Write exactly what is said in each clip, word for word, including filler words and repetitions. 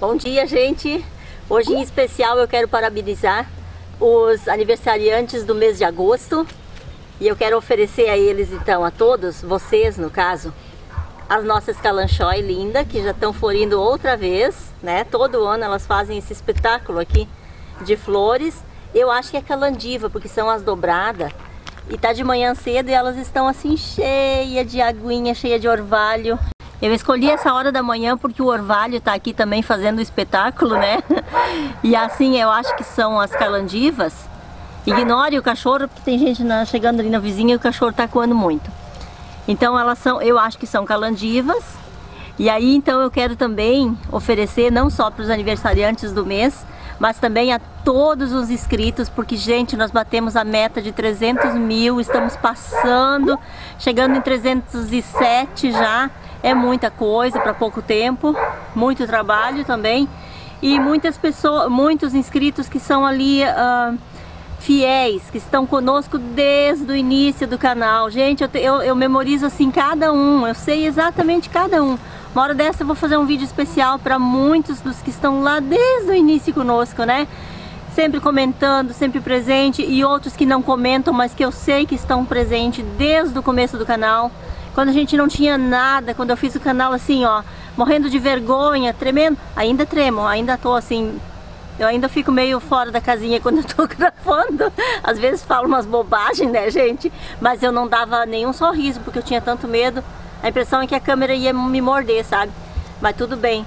Bom dia, gente! Hoje em especial eu quero parabenizar os aniversariantes do mês de agosto e eu quero oferecer a eles, então, a todos, vocês no caso, as nossas calanchói lindas, que já estão florindo outra vez, né? Todo ano elas fazem esse espetáculo aqui de flores. Eu acho que é calandiva, porque são as dobradas. E tá de manhã cedo e elas estão assim cheias de aguinha, cheia de orvalho. Eu escolhi essa hora da manhã porque o orvalho tá aqui também fazendo o espetáculo, né? E assim, eu acho que são as calandivas. Ignore o cachorro, porque tem gente na, chegando ali na vizinha e o cachorro tá coando muito. Então elas são, eu acho que são calandivas. E aí então eu quero também oferecer não só para os aniversariantes do mês, mas também a todos os inscritos, porque, gente, nós batemos a meta de trezentos mil, estamos passando, chegando em trezentos e sete já. É muita coisa para pouco tempo, muito trabalho também, e muitas pessoas, muitos inscritos que são ali uh, fiéis, que estão conosco desde o início do canal. Gente, eu, eu, eu memorizo assim cada um, eu sei exatamente cada um. Uma hora dessa eu vou fazer um vídeo especial para muitos dos que estão lá desde o início conosco, né? Sempre comentando, sempre presente, e outros que não comentam, mas que eu sei que estão presentes desde o começo do canal. Quando a gente não tinha nada, quando eu fiz o canal assim, ó, morrendo de vergonha, tremendo, ainda tremo, ainda tô assim, eu ainda fico meio fora da casinha quando eu tô gravando. Às vezes falo umas bobagens, né, gente? Mas eu não dava nenhum sorriso, porque eu tinha tanto medo. A impressão é que a câmera ia me morder, sabe? Mas tudo bem.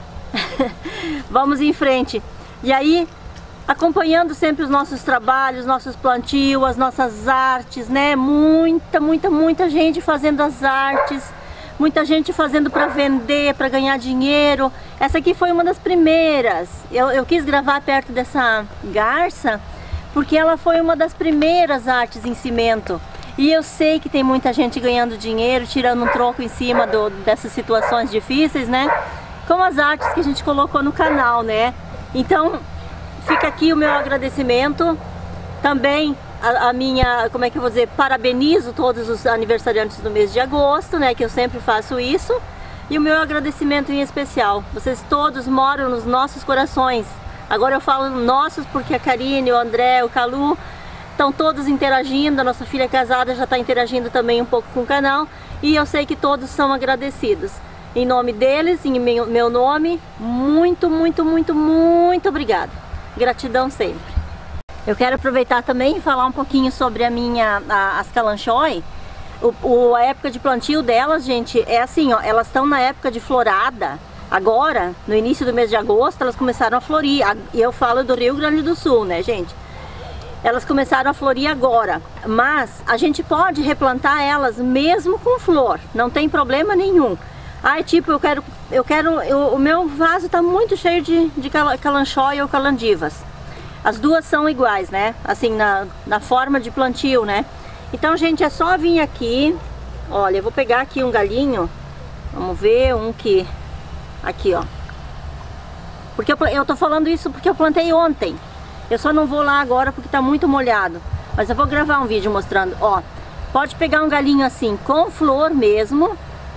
Vamos em frente. E aí, acompanhando sempre os nossos trabalhos, nossos plantios, as nossas artes, né? Muita, muita, muita gente fazendo as artes, muita gente fazendo para vender, para ganhar dinheiro. Essa aqui foi uma das primeiras. Eu, eu quis gravar perto dessa garça, porque ela foi uma das primeiras artes em cimento. E eu sei que tem muita gente ganhando dinheiro, tirando um troco em cima do, dessas situações difíceis, né? Como as artes que a gente colocou no canal, né? Então, fica aqui o meu agradecimento, também a, a minha, como é que eu vou dizer, parabenizo todos os aniversariantes do mês de agosto, né, que eu sempre faço isso, e o meu agradecimento em especial, vocês todos moram nos nossos corações. Agora eu falo nossos porque a Karine, o André, o Calu, estão todos interagindo, a nossa filha casada já está interagindo também um pouco com o canal, e eu sei que todos são agradecidos. Em nome deles, em meu, meu nome, muito, muito, muito, muito obrigada. Gratidão sempre. Eu quero aproveitar também e falar um pouquinho sobre a minha, a, as calanchói. O, o, a época de plantio delas, gente, é assim, ó, elas estão na época de florada. Agora, no início do mês de agosto, elas começaram a florir. E eu falo do Rio Grande do Sul, né, gente? Elas começaram a florir agora, mas a gente pode replantar elas mesmo com flor, não tem problema nenhum. Ah, tipo, eu quero, eu quero, eu, o meu vaso tá muito cheio de, de calanchói ou calandivas. As duas são iguais, né? Assim, na, na forma de plantio, né? Então, gente, é só vir aqui. Olha, eu vou pegar aqui um galinho. Vamos ver, um que... Aqui, ó. Porque eu, eu tô falando isso porque eu plantei ontem. Eu só não vou lá agora porque tá muito molhado. Mas eu vou gravar um vídeo mostrando, ó. Pode pegar um galinho assim, com flor mesmo,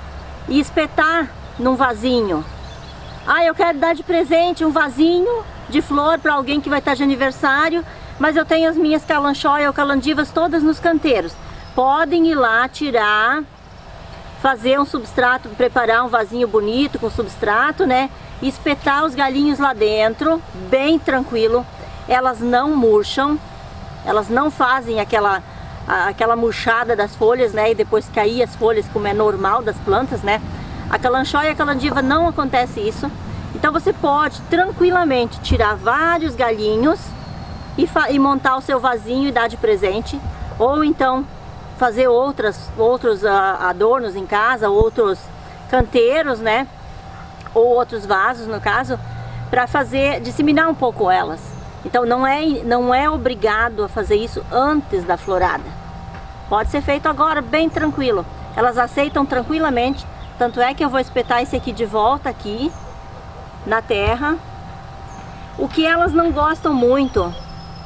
e espetar num vasinho. Ah, eu quero dar de presente um vasinho de flor para alguém que vai estar de aniversário, mas eu tenho as minhas calanchói ou calandivas todas nos canteiros. Podem ir lá tirar, fazer um substrato, preparar um vasinho bonito com substrato, né? E espetar os galinhos lá dentro, bem tranquilo. Elas não murcham, elas não fazem aquela, aquela murchada das folhas, né? E depois cair as folhas, como é normal das plantas, né? A calanchói e a calandiva não acontece isso. Então você pode tranquilamente tirar vários galinhos e, e montar o seu vasinho e dar de presente. Ou então fazer outras, outros uh, adornos em casa, outros canteiros, né? Ou outros vasos, no caso, para fazer, disseminar um pouco elas. Então não é, não é obrigado a fazer isso antes da florada. Pode ser feito agora, bem tranquilo. Elas aceitam tranquilamente. Tanto é que eu vou espetar esse aqui de volta aqui na terra. O que elas não gostam muito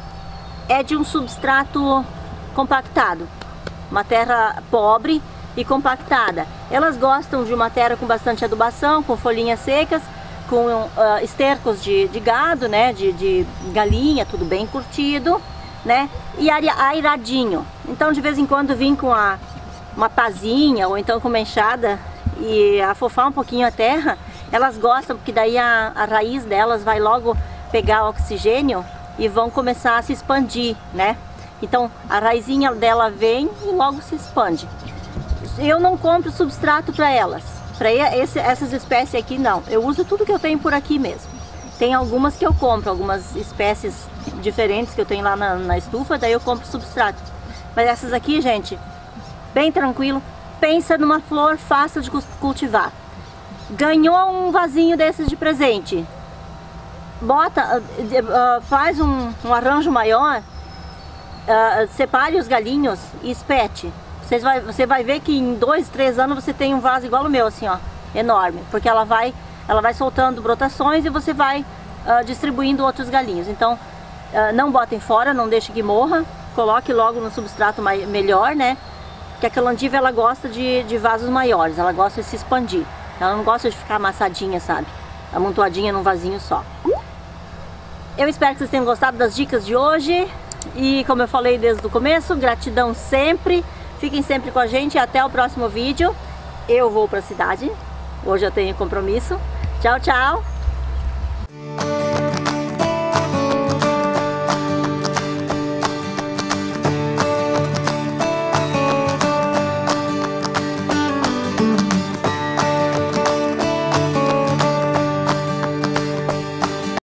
é de um substrato compactado. Uma terra pobre e compactada. Elas gostam de uma terra com bastante adubação, com folhinhas secas, com uh, estercos de, de gado, né, de, de galinha, tudo bem curtido, né, e airadinho. Então de vez em quando vim com a, uma pazinha ou então com uma enxada e afofar um pouquinho a terra, elas gostam porque daí a, a raiz delas vai logo pegar oxigênio e vão começar a se expandir, né. Então a raizinha dela vem e logo se expande. Eu não compro substrato para elas. Para essas espécies aqui não, eu uso tudo que eu tenho por aqui mesmo. Tem algumas que eu compro, algumas espécies diferentes que eu tenho lá na, na estufa, daí eu compro substrato. Mas essas aqui, gente, bem tranquilo, pensa numa flor fácil de cultivar. Ganhou um vasinho desses de presente, bota, uh, faz um, um arranjo maior, uh, separe os galinhos e espete. Você vai, você vai ver que em dois, três anos você tem um vaso igual o meu, assim, ó, enorme. Porque ela vai, ela vai soltando brotações e você vai uh, distribuindo outros galinhos. Então, uh, não botem fora, não deixe que morra. Coloque logo no substrato mai, melhor, né? Porque a calandiva, ela gosta de, de vasos maiores, ela gosta de se expandir. Ela não gosta de ficar amassadinha, sabe? Amontoadinha num vasinho só. Eu espero que vocês tenham gostado das dicas de hoje. E como eu falei desde o começo, gratidão sempre. Fiquem sempre com a gente e até o próximo vídeo. Eu vou para a cidade, hoje eu tenho compromisso. Tchau, tchau!